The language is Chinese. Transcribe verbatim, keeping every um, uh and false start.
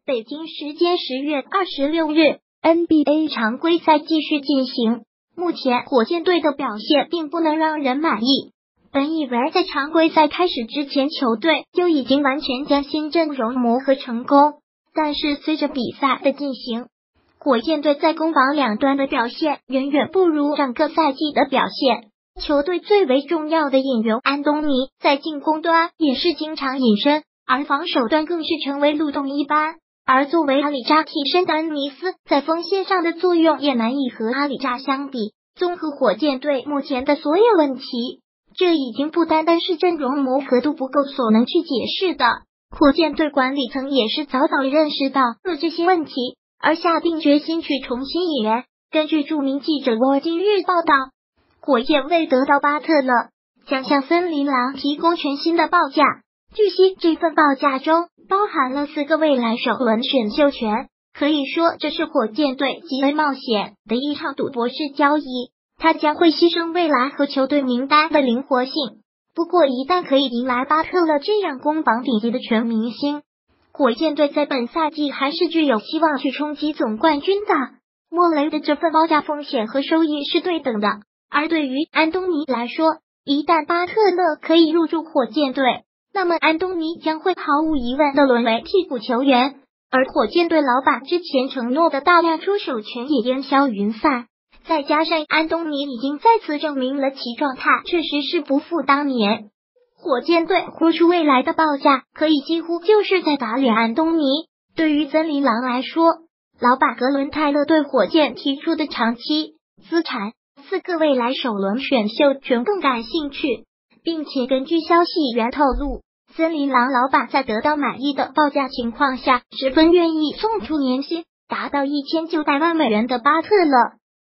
北京时间十月二十六日 ，N B A 常规赛继续进行。目前火箭队的表现并不能让人满意。本以为在常规赛开始之前，球队就已经完全将新阵容磨合成功，但是随着比赛的进行，火箭队在攻防两端的表现远远不如上个赛季的表现。球队最为重要的引援安东尼在进攻端也是经常隐身，而防守端更是成为漏洞一般。而作为阿里扎替身的恩尼斯在锋线上的作用也难以和阿里扎相比。综合火箭队目前的所有问题，这已经不单单是阵容磨合度不够所能去解释的。火箭队管理层也是早早认识到了这些问题，而下定决心去重新引援。根据著名记者沃金日报道，火箭为得到巴特勒，将向森林狼提供全新的报价。据悉，这份报价中包含了四个未来首轮选秀权，可以说这是火箭队极为冒险的一场赌博式交易。他将会牺牲未来和球队名单的灵活性。不过，一旦可以迎来巴特勒这样攻防顶级的全明星，火箭队在本赛季还是具有希望去冲击总冠军的。莫雷的这份报价风险和收益是对等的，而对于安东尼来说，一旦巴特勒可以入驻火箭队，那么安东尼将会毫无疑问的沦为替补球员，而火箭队老板之前承诺的大量出手权也烟消云散。再加上安东尼已经再次证明了其状态确实是不复当年，火箭队呼出未来的报价可以几乎就是在打脸安东尼。对于森林狼来说，老板格伦泰勒对火箭提出的长期资产四个未来首轮选秀权更感兴趣，并且根据消息源透露，森林狼老板在得到满意的报价情况下，十分愿意送出年薪达到一千九百万美元的巴特勒。